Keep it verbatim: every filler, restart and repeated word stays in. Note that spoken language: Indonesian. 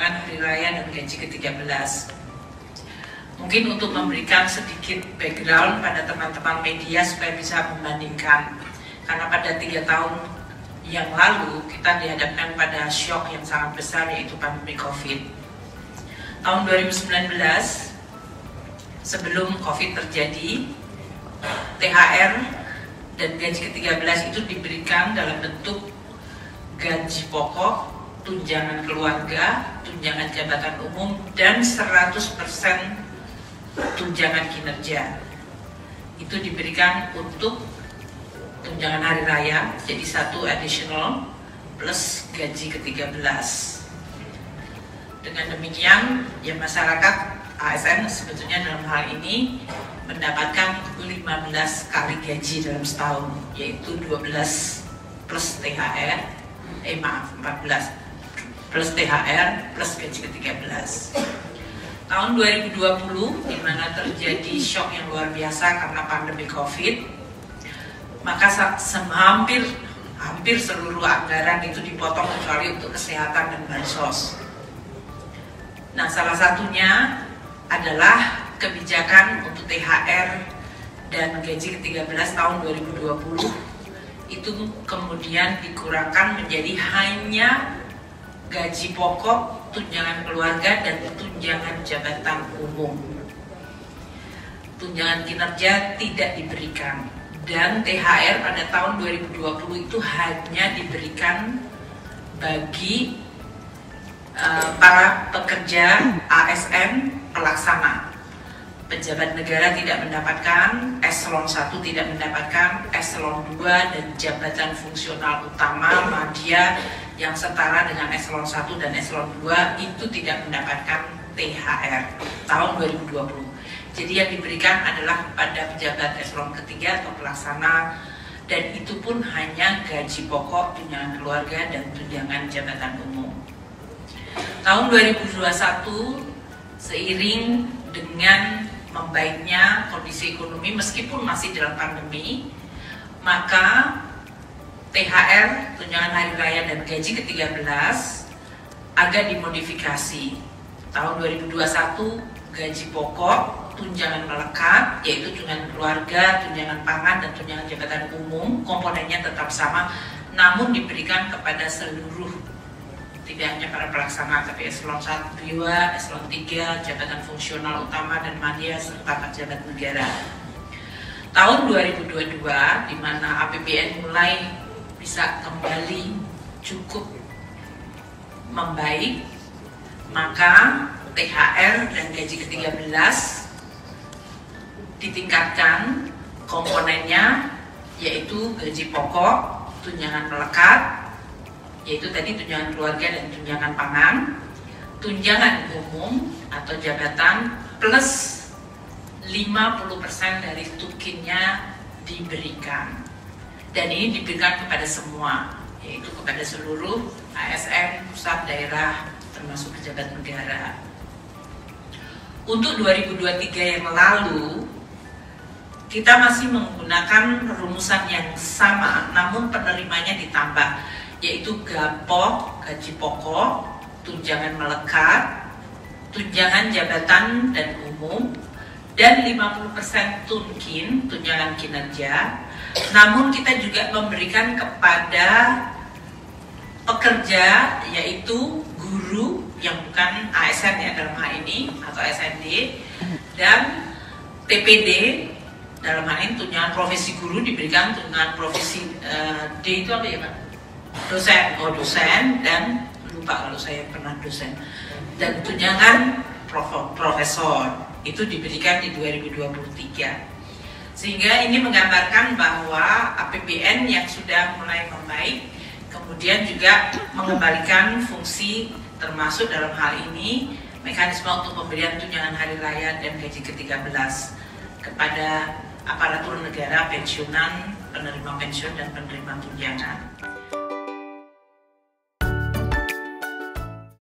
tunjangan hari raya dan gaji ke tiga belas. Mungkin untuk memberikan sedikit background pada teman-teman media supaya bisa membandingkan. Karena pada tiga tahun yang lalu kita dihadapkan pada shock yang sangat besar, yaitu pandemi COVID. Tahun dua ribu sembilan belas, sebelum COVID terjadi, T H R dan gaji ke tiga belas itu diberikan dalam bentuk gaji pokok, tunjangan keluarga, tunjangan jabatan umum, dan seratus persen tunjangan kinerja. Itu diberikan untuk tunjangan hari raya, jadi satu additional plus gaji ke tiga belas. Dengan demikian, ya masyarakat A S N sebetulnya dalam hal ini mendapatkan lima belas kali gaji dalam setahun, yaitu dua belas plus T H R, eh maaf empat belas plus T H R plus gaji ke tiga belas. Tahun dua ribu dua puluh, di mana terjadi shock yang luar biasa karena pandemi COVID, maka hampir hampir seluruh anggaran itu dipotong kecuali untuk kesehatan dan bansos. Nah, salah satunya adalah kebijakan untuk T H R dan gaji ke tiga belas tahun dua ribu dua puluh itu kemudian dikurangkan menjadi hanya gaji pokok, tunjangan keluarga, dan tunjangan jabatan umum. Tunjangan kinerja tidak diberikan, dan T H R pada tahun dua ribu dua puluh itu hanya diberikan bagi uh, para pekerja A S N pelaksana. Pejabat negara tidak mendapatkan, eselon satu tidak mendapatkan, eselon dua dan jabatan fungsional utama media yang setara dengan eselon satu dan eselon dua itu tidak mendapatkan T H R tahun dua ribu dua puluh. Jadi yang diberikan adalah pada pejabat eselon ketiga atau pelaksana, dan itu pun hanya gaji pokok, tunjangan keluarga, dan tunjangan jabatan umum. Tahun dua ribu dua puluh satu, seiring dengan membaiknya kondisi ekonomi meskipun masih dalam pandemi, maka T H R, tunjangan hari raya, dan gaji ke tiga belas agak dimodifikasi. Tahun dua ribu dua puluh satu, gaji pokok, tunjangan melekat, yaitu tunjangan keluarga, tunjangan pangan, dan tunjangan jabatan umum, komponennya tetap sama, namun diberikan kepada seluruh, tidak hanya para pelaksana, tapi eselon satu, dua, eselon tiga, jabatan fungsional utama dan media, serta pejabat negara. Tahun dua ribu dua puluh dua, di mana A P B N mulai bisa kembali cukup membaik, maka T H R dan gaji ke tiga belas ditingkatkan komponennya, yaitu gaji pokok, tunjangan melekat, yaitu tadi tunjangan keluarga dan tunjangan pangan, tunjangan umum atau jabatan, plus lima puluh persen dari tukinnya diberikan. Dan ini diberikan kepada semua, yaitu kepada seluruh A S N, pusat, daerah, termasuk pejabat negara. Untuk dua ribu dua puluh tiga yang lalu, kita masih menggunakan rumusan yang sama, namun penerimanya ditambah, yaitu gapok, gaji pokok, tunjangan melekat, tunjangan jabatan dan umum, dan lima puluh persen tunkin, tunjangan kinerja. Namun kita juga memberikan kepada pekerja, yaitu guru yang bukan A S N ya dalam hal ini, atau S N D, dan T P D dalam hal ini tunjangan profesi guru diberikan tunjangan profesi uh, D itu apa ya Pak? Dosen, oh dosen, dan lupa kalau saya pernah dosen, dan tunjangan prof, profesor itu diberikan di dua ribu dua puluh tiga. Sehingga ini menggambarkan bahwa A P B N yang sudah mulai membaik, kemudian juga mengembalikan fungsi, termasuk dalam hal ini mekanisme untuk pemberian tunjangan hari raya dan gaji ke tiga belas kepada aparatur negara, pensiunan, penerima pensiun, dan penerima tunjangan.